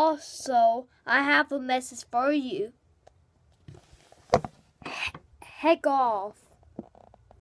Also, I have a message for you. Heck off.